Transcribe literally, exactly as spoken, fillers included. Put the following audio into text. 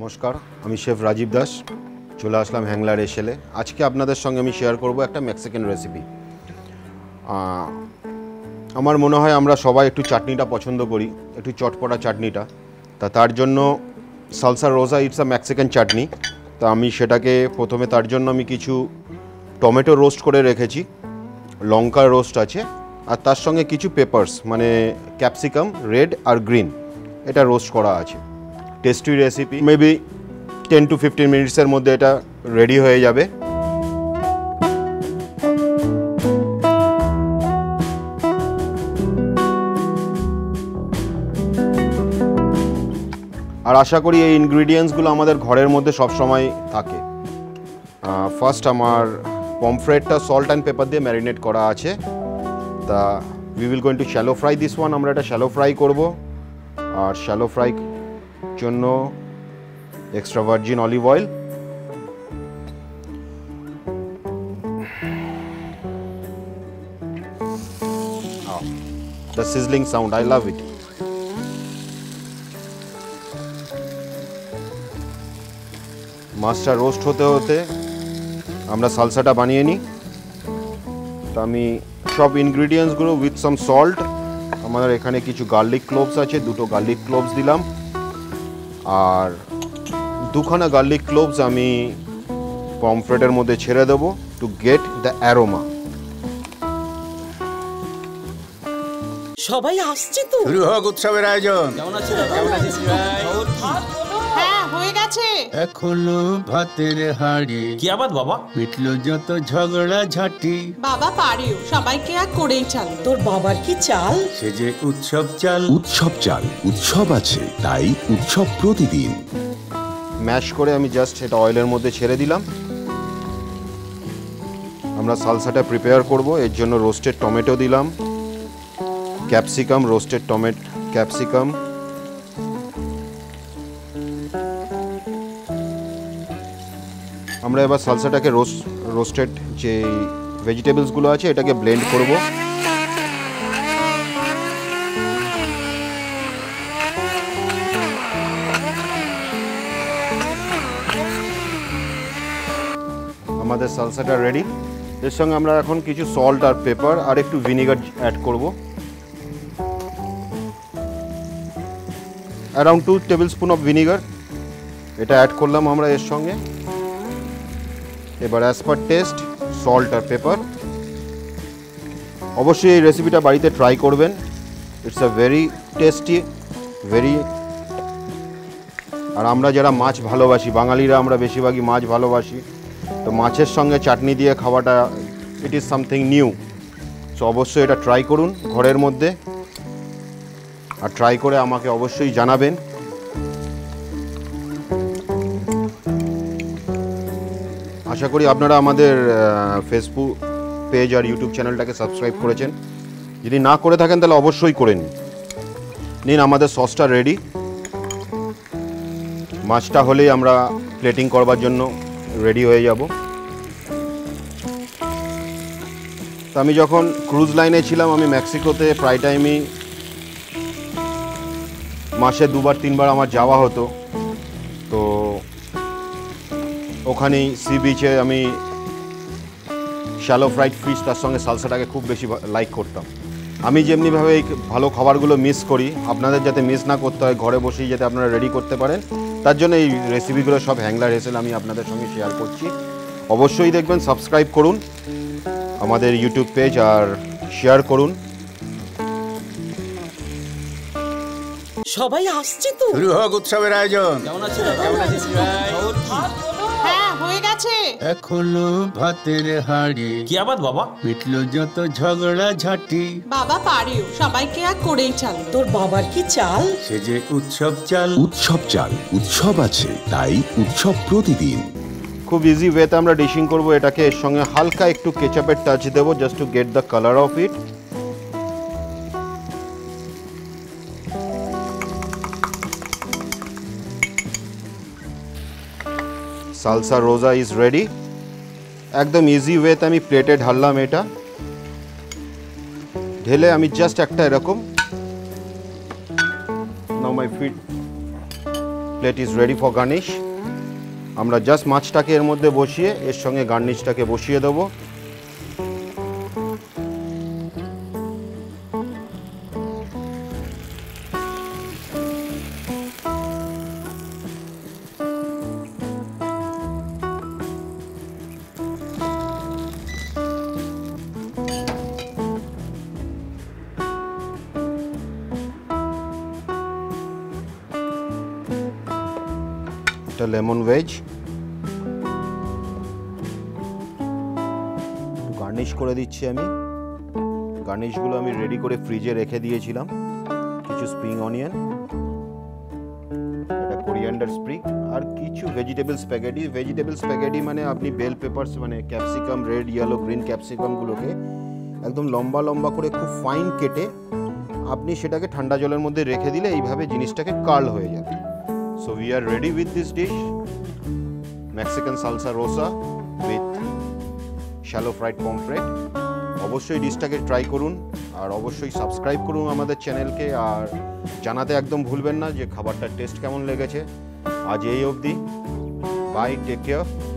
নমস্কার, আমি শেফ রাজীব দাস চলে আসলাম হ্যাংলার এসেলে। আজকে আপনাদের সঙ্গে আমি শেয়ার করব একটা মেক্সিকান রেসিপি। আমার মনে হয় আমরা সবাই একটু চাটনিটা পছন্দ করি, একটু চটপটা চাটনিটা। তা তার জন্য সালসা রোজা ইটস আ মেক্সিকান চাটনি। তা আমি সেটাকে প্রথমে তার জন্য আমি কিছু টমেটো রোস্ট করে রেখেছি, লঙ্কা রোস্ট আছে, আর তার সঙ্গে কিছু পেপারস মানে ক্যাপসিকাম রেড আর গ্রিন, এটা রোস্ট করা আছে। Tasty recipe, maybe ten to fifteen মিনিটসের মধ্যে এটা রেডি হয়ে যাবে। আর আশা করি এই ইনগ্রিডিয়েন্টসগুলো আমাদের ঘরের মধ্যে সবসময় থাকে। ফার্স্ট আমার পমফ্রেটটা সল্ট অ্যান্ড পেপার দিয়ে ম্যারিনেট করা আছে। তা we will going to shallow fry this one. আমরা এটা শ্যালো ফ্রাই করব। আর শ্যালো ফ্রাই জন্য extra virgin olive oil, the sizzling sound, I love it. মাছটা রোস্ট হতে হতে আমরা সালসাটা বানিয়ে নিই। তো আমি সব ইনগ্রিডিয়েন্টসগুলো উইথ সাম সল্ট, আমাদের এখানে কিছু গার্লিক ক্লোভস আছে, দুটো গার্লিক ক্লোভস দিলাম, আর দুখানা গার্লিক ক্লোভস আমি পমফ্রেটের মধ্যে ছেড়ে দেবো টু গেট দ্য অ্যারোমা। সবাই আসছে তো, শুরু হোক উৎসবের আয়োজন। কেমন আছিস? কেমন আছিস ভাই? হ্যাঁ হয়ে গেছে। এখনো ভাতের হাড়ি কি আবাদ বাবা? মিটলো যত ঝগড়া ঝাঁটি। বাবা পারেও, সবাইকে এক করেই চাল। তোর বাবার কি চাল? সে যে উৎসব চাল। উৎসব চাল, উৎসব আছে তাই উৎসব প্রতিদিন। ম্যাশ করে আমি জাস্ট এটা অয়েলের মধ্যে ছেড়ে দিলাম। আমরা সালসাটা প্রিপেয়ার করব, এর জন্য রোস্টেড টমেটো দিলাম, ক্যাপসিকাম, রোস্টেড টমেটো ক্যাপসিকাম, আমরা এবার সালসাটাকে রোস্ট রোস্টেড যে ভেজিটেবলসগুলো আছে এটাকে ব্লেন্ড করব। আমাদের সালসাটা রেডি। এর সঙ্গে আমরা এখন কিছু সল্ট আর পেপার আর একটু ভিনেগার অ্যাড করব। Around two tablespoon of vinegar এটা অ্যাড করলাম আমরা এর সঙ্গে। এবার অ্যাজ পার টেস্ট সল্ট আর পেপার। অবশ্যই এই রেসিপিটা বাড়িতে ট্রাই করবেন। It's a very tasty, very. আর আমরা যারা মাছ ভালোবাসি, বাঙালিরা আমরা বেশিরভাগই মাছ ভালোবাসি, তো মাছের সঙ্গে চাটনি দিয়ে খাওয়াটা it is something new. So অবশ্যই এটা ট্রাই করুন ঘরের মধ্যে, আর ট্রাই করে আমাকে অবশ্যই জানাবেন। আশা করি আপনারা আমাদের ফেসবুক পেজ আর ইউটিউব চ্যানেলটাকে সাবস্ক্রাইব করেছেন। যদি না করে থাকেন তাহলে অবশ্যই করে নিন। নিন, আমাদের সসটা রেডি। মাছটা হলেই আমরা প্লেটিং করবার জন্য রেডি হয়ে যাব। তো আমি যখন ক্রুজ লাইনে ছিলাম, আমি মেক্সিকোতে প্রায় টাইমই মাসে দুবার তিনবার আমার যাওয়া হতো। তো ওখানেই সি বিচে আমি শ্যালো ফ্রাইড ফিশ তার সঙ্গে সালসাটাকে খুব বেশি লাইক করতাম। আমি যেমনিভাবে এই ভালো খাবারগুলো মিস করি, আপনাদের যাতে মিস না করতে হয়, ঘরে বসেই যাতে আপনারা রেডি করতে পারেন, তার জন্য এই রেসিপিগুলো সব হ্যাংলার এসেল আমি আপনাদের সঙ্গে শেয়ার করছি। অবশ্যই দেখবেন, সাবস্ক্রাইব করুন আমাদের ইউটিউব পেজ আর শেয়ার করুন। সবাই আসছে তো, শুরু হোক উৎসবের আয়োজন। কেমন আছিস? কেমন আছিস ভাই? হ্যাঁ হয়ে গেছে। এখনো ভাতের হাড়ি কি আবাদ বাবা? মিটলো যত ঝগড়া ঝাঁটি। বাবা পারেও, সবাইকে এক করেই চাল। তোর বাবার কি চাল? সে যে উৎসব চাল। উৎসব চাল, উৎসব আছে তাই উৎসব প্রতিদিন। খুব ইজি ওয়েতে আমরা ডিশিং করব এটাকে। এর সঙ্গে হালকা একটু কেচাপের টাচ দেবো, just to get the colour of it. Salsa রোজা ইজ রেডি। একদম ইজি ওয়েতে আমি প্লেটে ঢাললাম এটা। ঢেলে আমি জাস্ট একটা এরকম, now my fit plate is ready for garnish. আমরা জাস্ট মাছটাকে এর মধ্যে বসিয়ে এর সঙ্গে গার্নিশটাকে বসিয়ে দেবো। এটা লেমন ভেজ গার্নিশ করে দিচ্ছি আমি। গার্নিশগুলো আমি রেডি করে ফ্রিজে রেখে দিয়েছিলাম। কিছু স্প্রিং অনিয়ন, এটা কোরিয়ান্ডার স্প্রিং, আর কিছু ভেজিটেবল স্প্যাগেটি। ভেজিটেবল স্প্যাগেটি মানে আপনি বেল পেপারস মানে ক্যাপসিকাম, রেড, ইয়েলো, গ্রিন ক্যাপসিকামগুলোকে একদম লম্বা লম্বা করে খুব ফাইন কেটে আপনি সেটাকে ঠান্ডা জলের মধ্যে রেখে দিলে এইভাবে জিনিসটাকে কার্ল হয়ে যাবে। So we are ready with this dish, Mexican salsa rosa with shallow fried pomfret. অবশ্যই ডিশটাকে ট্রাই করুন আর অবশ্যই সাবস্ক্রাইব করুন আমাদের চ্যানেলকে, আর জানাতে একদম ভুলবেন না যে খাবারটার টেস্ট কেমন লেগেছে। আজ এই অবধি, বাই, টেক কেয়ার।